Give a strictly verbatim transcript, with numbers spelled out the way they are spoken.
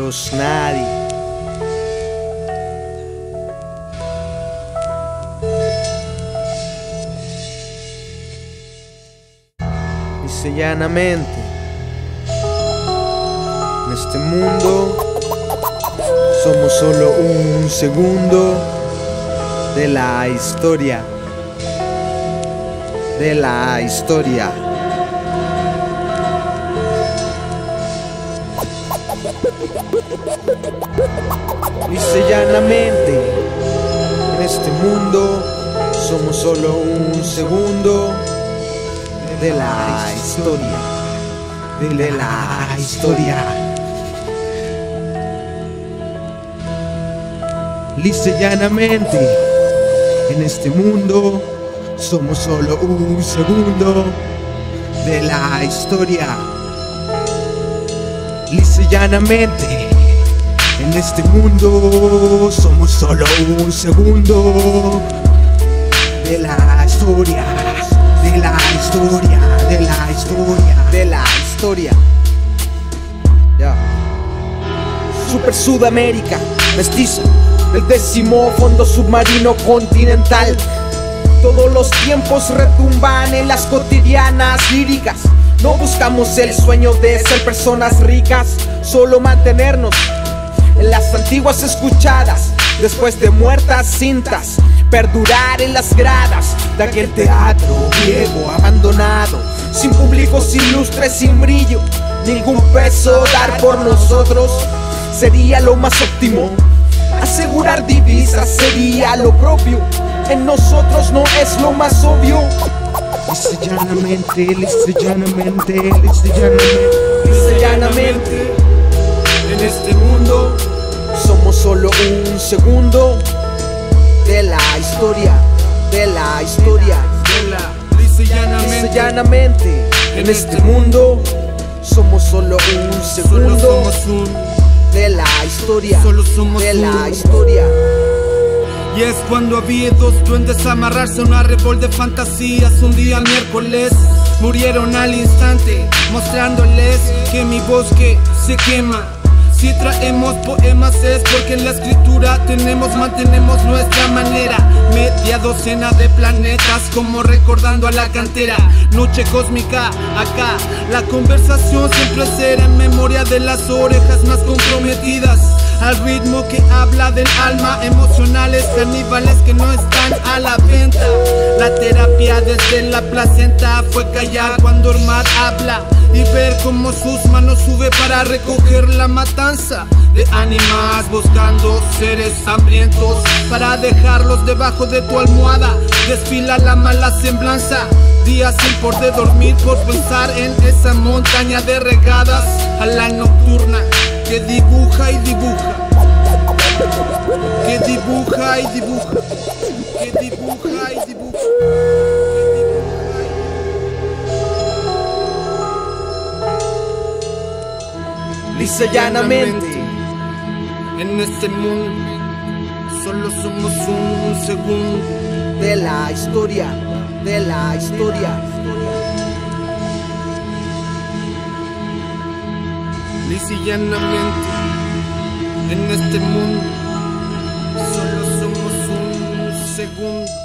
ellos nadie. Dice llanamente, en este mundo somos solo un segundo de la historia, de la historia. Dice llanamente, en este mundo somos solo un segundo de la historia, de la historia. Dice llanamente, en este mundo somos solo un segundo de la historia. Dice llanamente, en este mundo somos solo un segundo de la historia, de la historia, de la historia, de la historia. Yeah. Super Sudamérica, mestizo, el décimo fondo submarino continental. Todos los tiempos retumban en las cotidianas líricas. No buscamos el sueño de ser personas ricas, solo mantenernos en las antiguas escuchadas, después de muertas cintas, perdurar en las gradas de aquel teatro viejo abandonado, sin públicos ilustres, sin brillo, ningún peso dar por nosotros sería lo más óptimo. Asegurar divisas sería lo propio, en nosotros no es lo más obvio. Dice llanamente, dice llanamente, dice llanamente, dice llanamente, en este mundo somos solo un segundo de la historia, de la historia, de la, dice llanamente, dice llanamente, en este mundo somos solo un segundo solo somos un, de la historia, solo somos de la un. historia. Y es cuando había dos duendes amarrarse a un árbol de fantasías. Un día miércoles murieron al instante, mostrándoles que mi bosque se quema. Si traemos poemas es porque en la escritura tenemos, mantenemos nuestra manera. Media docena de planetas como recordando a la cantera. Noche cósmica, acá la conversación siempre será en memoria de las orejas más comprometidas, al ritmo que habla del alma, emocionales caníbales que no están a la venta. La terapia desde la placenta fue callar cuando Ormar habla y ver cómo sus manos sube para recoger la matanza de ánimas, buscando seres hambrientos para dejarlos debajo de tu almohada. Desfila la mala semblanza, días sin poder dormir por pensar en esa montaña de regadas a la nocturna que dibuja y dibuja, que dibuja y dibuja, que dibuja y dibuja. Dice llanamente, en este mundo solo somos un segundo de la historia, de la historia. Dice llanamente, en este mundo solo somos un segundo.